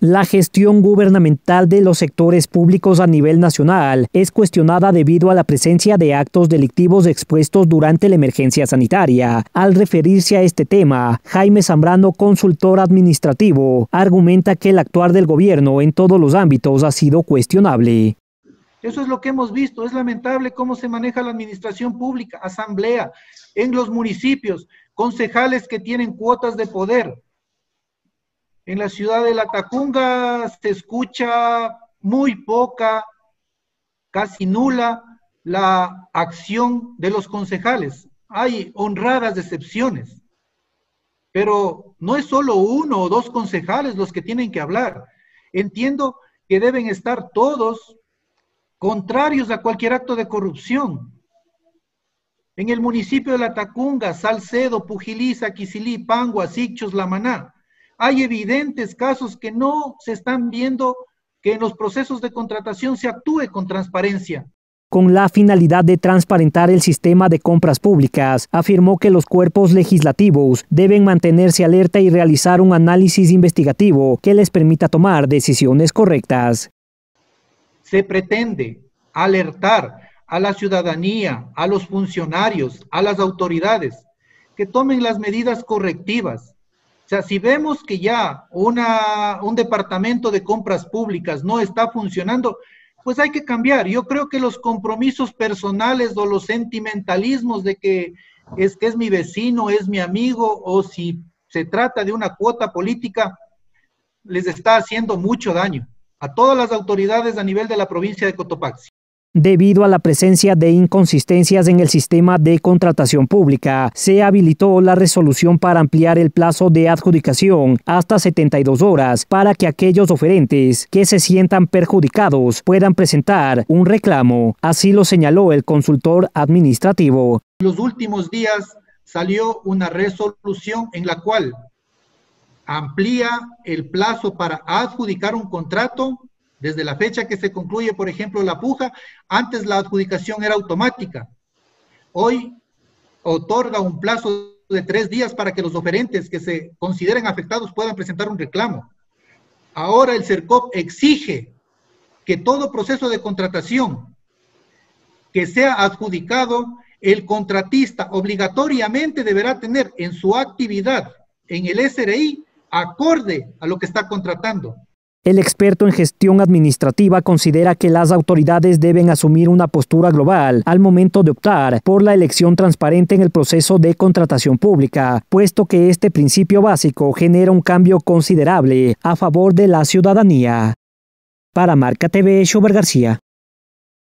La gestión gubernamental de los sectores públicos a nivel nacional es cuestionada debido a la presencia de actos delictivos expuestos durante la emergencia sanitaria. Al referirse a este tema, Jaime Zambrano, consultor administrativo, argumenta que el actuar del gobierno en todos los ámbitos ha sido cuestionable. Eso es lo que hemos visto. Es lamentable cómo se maneja la administración pública, asamblea, en los municipios, concejales que tienen cuotas de poder. En la ciudad de La Tacunga se escucha muy poca, casi nula, la acción de los concejales. Hay honradas excepciones, pero no es solo uno o dos concejales los que tienen que hablar. Entiendo que deben estar todos contrarios a cualquier acto de corrupción. En el municipio de La Tacunga, Salcedo, Pujilí, Quisilí, Pangua, Sichos, Lamaná, hay evidentes casos que no se están viendo que en los procesos de contratación se actúe con transparencia. Con la finalidad de transparentar el sistema de compras públicas, afirmó que los cuerpos legislativos deben mantenerse alerta y realizar un análisis investigativo que les permita tomar decisiones correctas. Se pretende alertar a la ciudadanía, a los funcionarios, a las autoridades, que tomen las medidas correctivas. O sea, si vemos que ya un departamento de compras públicas no está funcionando, pues hay que cambiar. Yo creo que los compromisos personales o los sentimentalismos de que es mi vecino, es mi amigo, o si se trata de una cuota política, les está haciendo mucho daño a todas las autoridades a nivel de la provincia de Cotopaxi. Debido a la presencia de inconsistencias en el sistema de contratación pública, se habilitó la resolución para ampliar el plazo de adjudicación hasta 72 horas para que aquellos oferentes que se sientan perjudicados puedan presentar un reclamo. Así lo señaló el consultor administrativo. En los últimos días salió una resolución en la cual amplía el plazo para adjudicar un contrato desde la fecha que se concluye, por ejemplo, la puja. Antes la adjudicación era automática. Hoy otorga un plazo de 3 días para que los oferentes que se consideren afectados puedan presentar un reclamo. Ahora el CERCOP exige que todo proceso de contratación que sea adjudicado, el contratista obligatoriamente deberá tener en su actividad en el SRI acorde a lo que está contratando. El experto en gestión administrativa considera que las autoridades deben asumir una postura global al momento de optar por la elección transparente en el proceso de contratación pública, puesto que este principio básico genera un cambio considerable a favor de la ciudadanía. Para Marca TV, Shober García.